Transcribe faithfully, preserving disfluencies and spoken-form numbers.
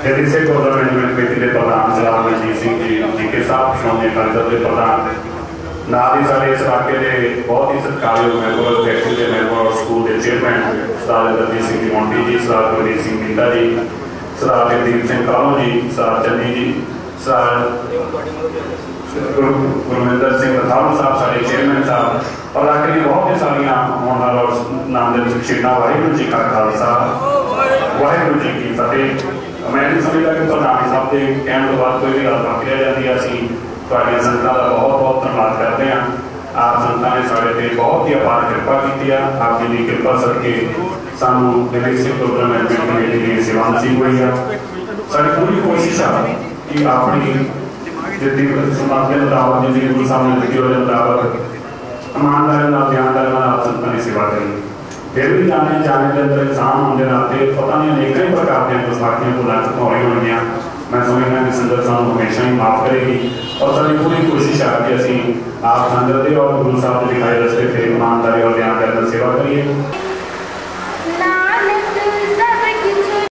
Dairy Sikh gurdwara management committee के प्रधान सरदार मनजीत सिंह जी जी के साहब श्रोमणी अकाली दल के प्रधान नाल ही साडे इस इलाके के बहुत ही सत्कारयोग मैंबर फैक्ट्री के मैंबर और स्कूल के चेयरमैन सरदार दलजीत सिंह जी मोंटी जी, सरदार गुरमीत सिंह मीता जी, सरदार जगदीप सिंह कालों जी, सरदार चन्नी जी, सरदार गुरमिंदर सिंह रथावल साहब सारे चेयरमैन साहब और इलाके की बहुत ही सारिया होने वाला नाम के शहीदा वाहिगुरू जी का खालसा वाहिगुरू जी की फतेह। मैं नहीं समझता कि प्रधान साहब के कहने तो बाद कोई भी गल बाकी रह जाती है। असीं तुहाडियां संगतां दा बहुत बहुत धन्यवाद करते हैं। आप संगतां ने साडे ते बहुत ही अपार कृपा की है। आप जी की कृपा सदके सानूं डेरी सिख गुरुद्वारा मैनेजमेंट कमेटी की सेवा नसीब हुई है। साडी पूरी कोशिश है कि अपनी जिंदगी समाज के मुताबिक जिंदगी गुरु साहब ने दी वजह मुताबिक ईमानदारी ध्यानदारी आप संगतां की सेवा करें। फिर भी जाने जाने के अंदर इंसान होने नाते पता नहीं अनेक ही प्रकार की गुस्ताखियां भुलां चुकाई होंगी। मैं समझना कि संगत सानूं हमेशा ही माफ़ करेगी और साडी पूरी कोशिश है कि असीं आप संगत और गुरु साहब के दिखाए रस्ते फिर ईमानदारी और ध्यानदारी सेवा करिए।